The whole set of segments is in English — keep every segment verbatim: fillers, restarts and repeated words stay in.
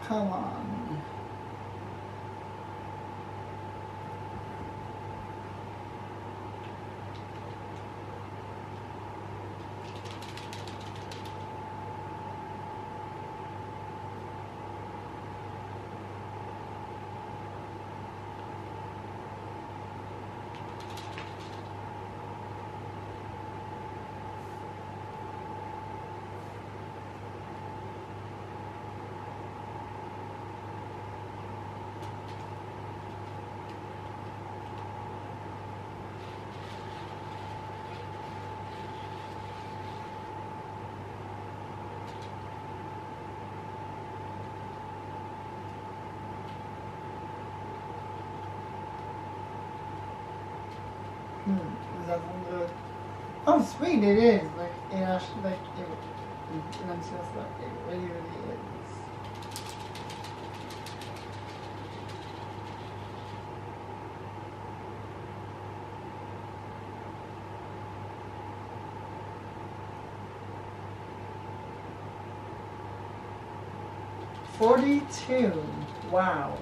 come on. Hmm, is that one good? Oh, sweet, it is. Like, it actually, like, it, it, it's just like, it really, really is. forty-two. Wow.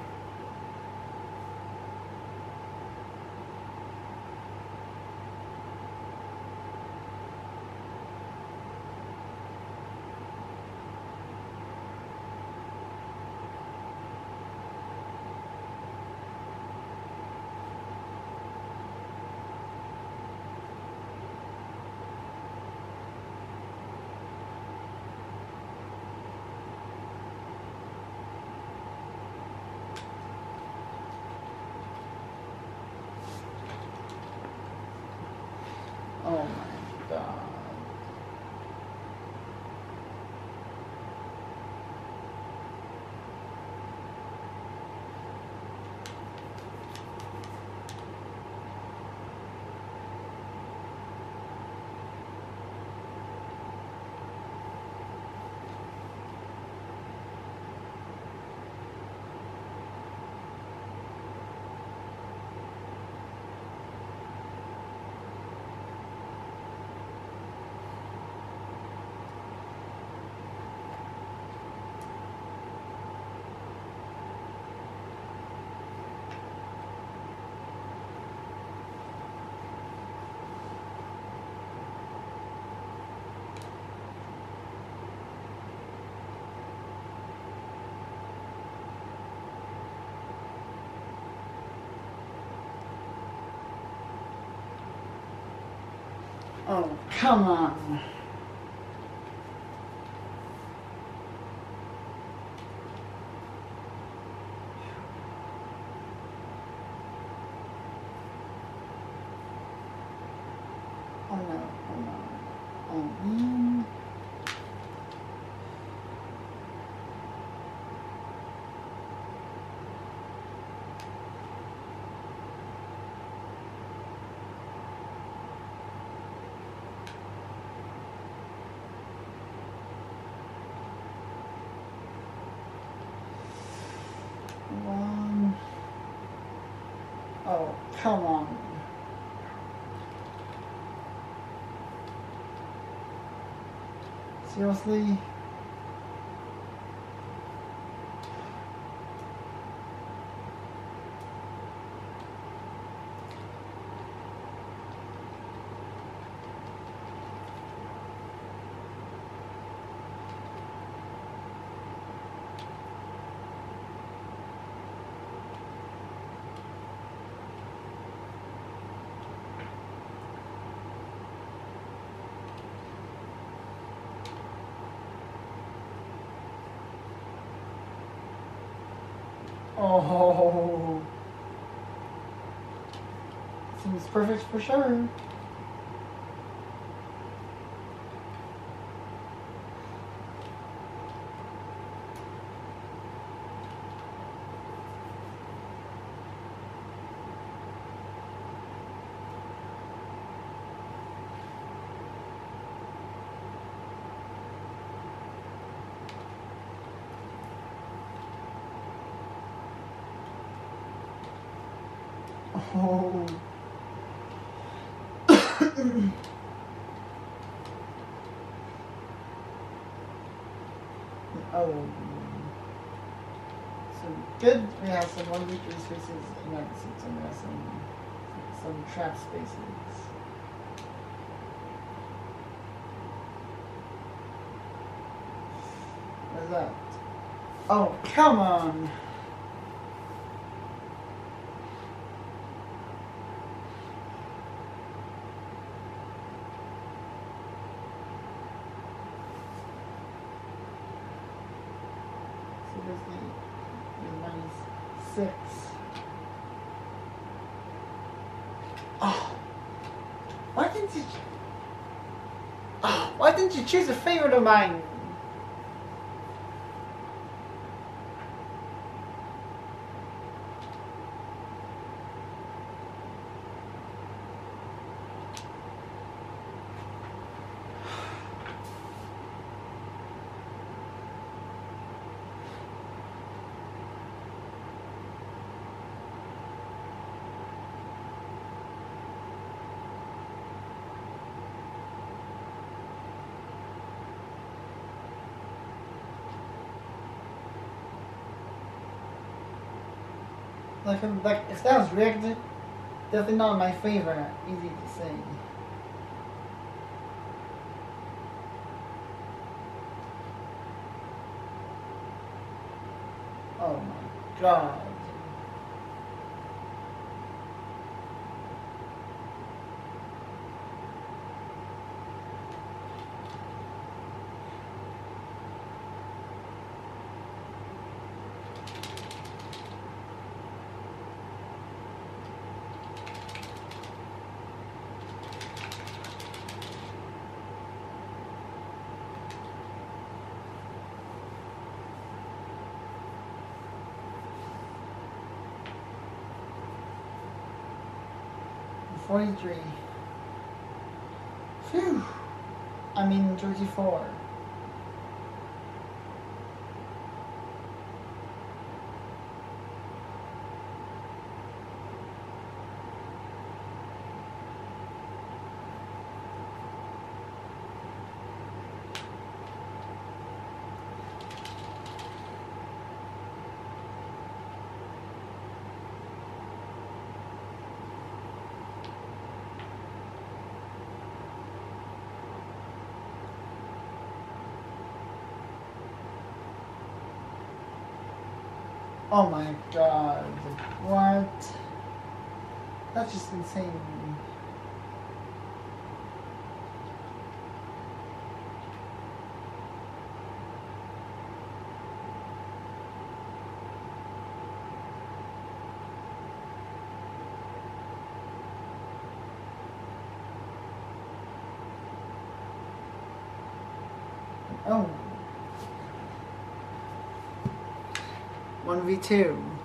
Oh my god. Oh, come on. Oh no, oh no. Oh man. One. Oh, come on. Seriously? Oh, seems perfect for sure. Oh. Oh. Good. We have some one v three spaces events, and we have some some trap spaces. What is that? Oh, come on! So there's the, the minus six. Oh! Why didn't you... Oh, why didn't you choose a favorite of mine? Like, like if that was rigged, definitely not my favorite. Easy to say. Oh my god. forty-three. Phew. I mean, thirty-four. Oh my god. What? That's just insane. Oh. one v two.